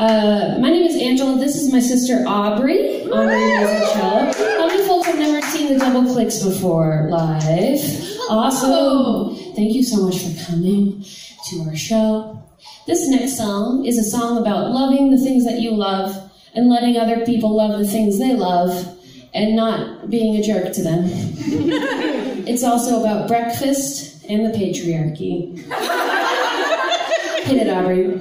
My name is Angela. This is my sister Aubrey. Aubrey is a cello. How many folks have never seen the Doubleclicks before live? Awesome. Thank you so much for coming to our show. This next song is a song about loving the things that you love and letting other people love the things they love and not being a jerk to them. It's also about breakfast and the patriarchy. Hit it, Aubrey.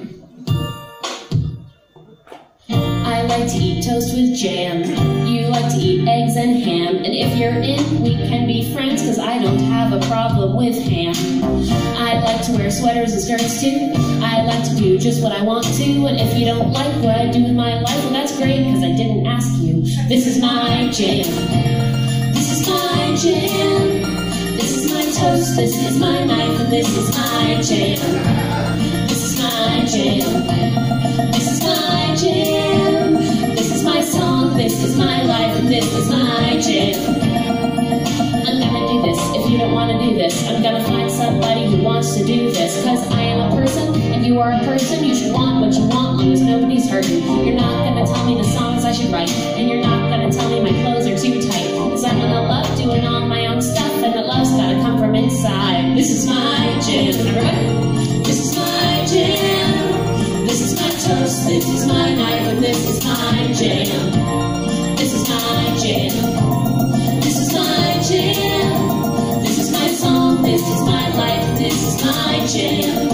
I like to eat toast with jam. You like to eat eggs and ham. And if you're in, we can be friends, cause I don't have a problem with ham. I like to wear sweaters and skirts too. I like to do just what I want to. And if you don't like what I do with my life, well that's great, cause I didn't ask you. This is my jam. This is my jam. This is my toast, this is my knife, and this is my jam. This is my jam. This is my jam. This is my song, this is my life, and this is my jam. I'm gonna do this if you don't wanna do this. I'm gonna find somebody who wants to do this, cause I am a person, and you are a person. You should want what you want, long as nobody's hurting. You're not gonna tell me the songs I should write, and you're not gonna tell me my clothes are too tight, cause I'm gonna love doing all my own stuff, and the love's gotta come from inside. This is my jam, everybody. This is my jam. This is my toast, this is my knife, and this is my jam. This is my jam. This is my jam. This is my song, this is my life, this is my jam.